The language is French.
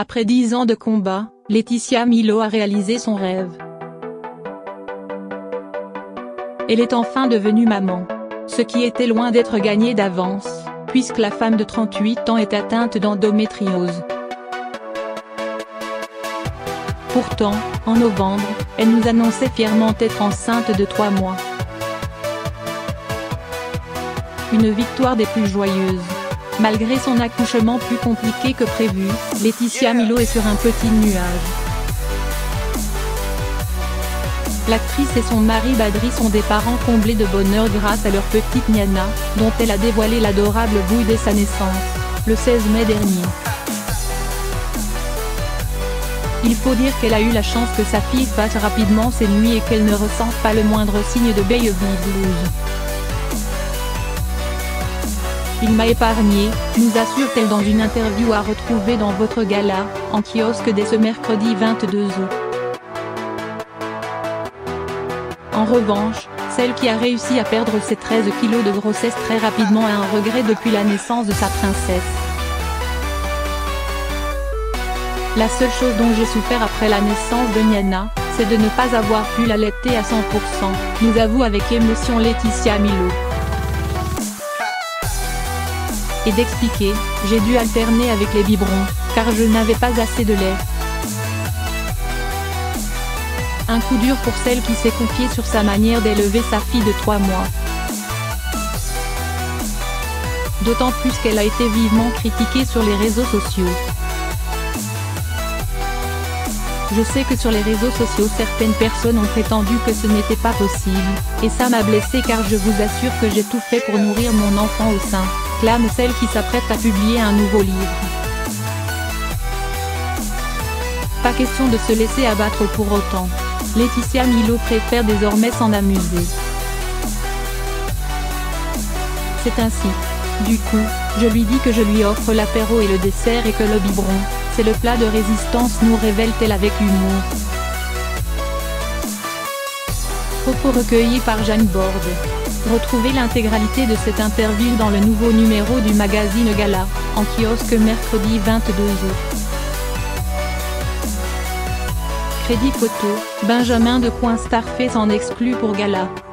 Après 10 ans de combat, Laetitia Milo a réalisé son rêve. Elle est enfin devenue maman. Ce qui était loin d'être gagné d'avance, puisque la femme de 38 ans est atteinte d'endométriose. Pourtant, en novembre, elle nous annonçait fièrement être enceinte de 3 mois. Une victoire des plus joyeuses. Malgré son accouchement plus compliqué que prévu, Laetitia Milo est sur un petit nuage. L'actrice et son mari Badri sont des parents comblés de bonheur grâce à leur petite Niana, dont elle a dévoilé l'adorable bouille dès sa naissance, le 16 mai dernier. Il faut dire qu'elle a eu la chance que sa fille passe rapidement ses nuits et qu'elle ne ressente pas le moindre signe de baby blues. Il m'a épargné, nous assure-t-elle dans une interview à retrouver dans votre gala, en kiosque dès ce mercredi 22 août. En revanche, celle qui a réussi à perdre ses 13 kilos de grossesse très rapidement a un regret depuis la naissance de sa princesse. La seule chose dont j'ai souffert après la naissance de Niana, c'est de ne pas avoir pu l'allaiter à 100%, nous avoue avec émotion Laetitia Milo. Et d'expliquer, j'ai dû alterner avec les biberons, car je n'avais pas assez de lait. Un coup dur pour celle qui s'est confiée sur sa manière d'élever sa fille de 3 mois. D'autant plus qu'elle a été vivement critiquée sur les réseaux sociaux. Je sais que sur les réseaux sociaux certaines personnes ont prétendu que ce n'était pas possible, et ça m'a blessée car je vous assure que j'ai tout fait pour nourrir mon enfant au sein, clame celle qui s'apprête à publier un nouveau livre. Pas question de se laisser abattre pour autant. Laetitia Milo préfère désormais s'en amuser. C'est ainsi. Du coup, je lui dis que je lui offre l'apéro et le dessert et que le biberon, c'est le plat de résistance, nous révèle-t-elle avec humour. Propos recueillis par Jeanne Borde. Retrouvez l'intégralité de cette interview dans le nouveau numéro du magazine Gala, en kiosque mercredi 22 août. Crédit photo, Benjamin de Coinstar fait s'en exclut pour Gala.